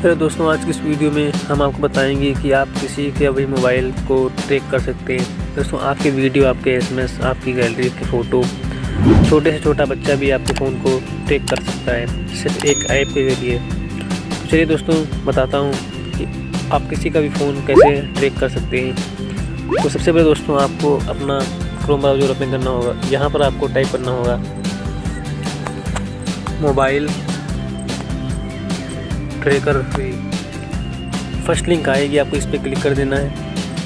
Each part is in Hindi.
हेलो दोस्तों, आज की इस वीडियो में हम आपको बताएंगे कि आप किसी के भी मोबाइल को ट्रैक कर सकते हैं। दोस्तों, आपकी वीडियो, आपके एसएमएस, आपकी गैलरी की फ़ोटो, छोटे से छोटा बच्चा भी आपके फ़ोन को ट्रैक कर सकता है सिर्फ एक ऐप के ज़रिए। तो चलिए दोस्तों, बताता हूँ कि आप किसी का भी फ़ोन कैसे ट्रैक कर सकते हैं। तो सबसे पहले दोस्तों, आपको अपना क्रोम ब्राउज़र ओपन करना होगा। यहाँ पर आपको टाइप करना होगा mobile tracker free. First link आएगी, आपको इस पर क्लिक कर देना है।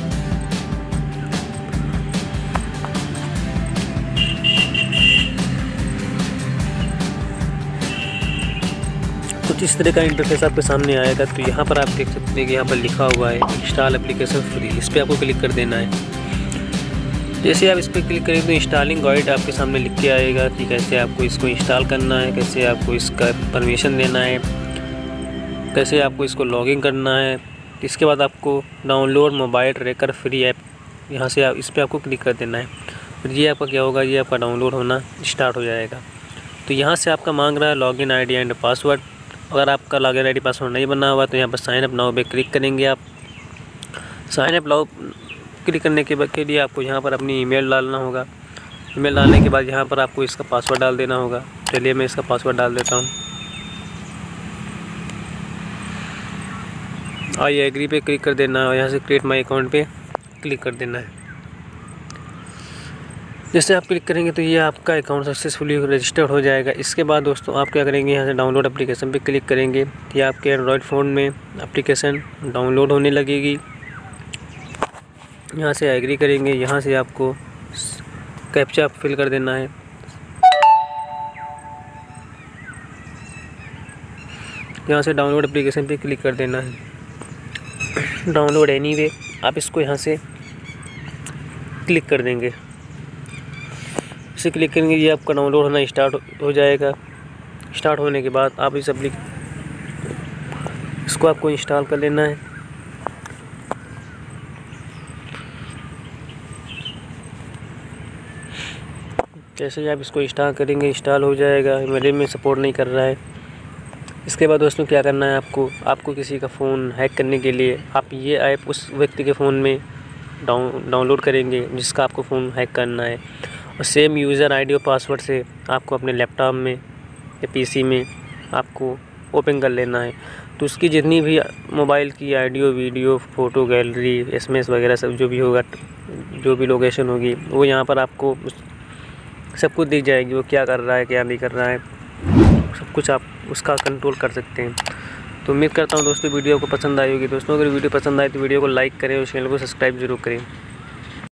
कुछ इस तरह का इंटरफेस आपके सामने आएगा। तो यहाँ पर आप देख सकते हैं कि यहाँ पर लिखा हुआ है इंस्टॉल एप्लीकेशन फ्री। इस पर आपको क्लिक कर देना है। जैसे आप इस पर क्लिक करें तो इंस्टॉलिंग गाइड आपके सामने लिख के आएगा कि कैसे आपको इसको इंस्टॉल करना है, कैसे आपको इसका परमिशन देना है, कैसे आपको इसको लॉगिन करना है। इसके बाद आपको download mobile tracker free app, यहाँ से आप इस पर आपको क्लिक कर देना है। फिर ये आपका क्या होगा, ये आपका डाउनलोड होना स्टार्ट हो जाएगा। तो यहाँ से आपका मांग रहा है लॉगिन आईडी एंड पासवर्ड। अगर आपका लॉगिन आईडी पासवर्ड नहीं बना हुआ तो यहाँ पर साइन अप नाउ पे क्लिक करेंगे। आप साइन अप नाउ क्लिक करने के लिए आपको यहाँ पर अपनी ईमेल डालना होगा। ईमेल डालने के बाद यहाँ पर आपको इसका पासवर्ड डाल देना होगा। चलिए मैं इसका पासवर्ड डाल देता हूँ। और ये एग्री पे क्लिक कर देना है और यहाँ से क्रिएट माई अकाउंट पे क्लिक कर देना है। जैसे आप क्लिक करेंगे तो ये आपका अकाउंट सक्सेसफुली रजिस्टर्ड हो जाएगा। इसके बाद दोस्तों आप क्या करेंगे, यहाँ से डाउनलोड एप्लीकेशन पे क्लिक करेंगे। ये आपके एंड्रॉयड फ़ोन में एप्लीकेशन डाउनलोड होने लगेगी। यहाँ से एग्री करेंगे। यहाँ से आपको कैप्चा फिल कर देना है। यहाँ से डाउनलोड एप्लीकेशन पे क्लिक कर देना है। डाउनलोड एनीवे, आप इसको यहाँ से क्लिक कर देंगे। इसे क्लिक करेंगे, ये आपका डाउनलोड होना स्टार्ट हो जाएगा। स्टार्ट होने के बाद आप इसको आपको इंस्टॉल कर लेना है। जैसे ही आप इसको इंस्टॉल करेंगे, इंस्टॉल हो जाएगा। मेरे में सपोर्ट नहीं कर रहा है। इसके बाद दोस्तों क्या करना है, आपको किसी का फ़ोन हैक करने के लिए आप ये ऐप उस व्यक्ति के फ़ोन में डाउनलोड करेंगे जिसका आपको फ़ोन हैक करना है। और सेम यूज़र आईडी और पासवर्ड से आपको अपने लैपटॉप में या पीसी में आपको ओपन कर लेना है। तो उसकी जितनी भी मोबाइल की audio, video, photo, gallery, SMS वगैरह सब जो भी होगा, जो भी लोकेशन होगी, वो यहाँ पर आपको सब कुछ दिख जाएगी। वो क्या कर रहा है, क्या नहीं कर रहा है, सब कुछ आप उसका कंट्रोल कर सकते हैं। तो उम्मीद करता हूँ दोस्तों वीडियो को पसंद आई होगी। दोस्तों अगर वीडियो पसंद आए तो वीडियो को लाइक करें और चैनल को सब्सक्राइब जरूर करें।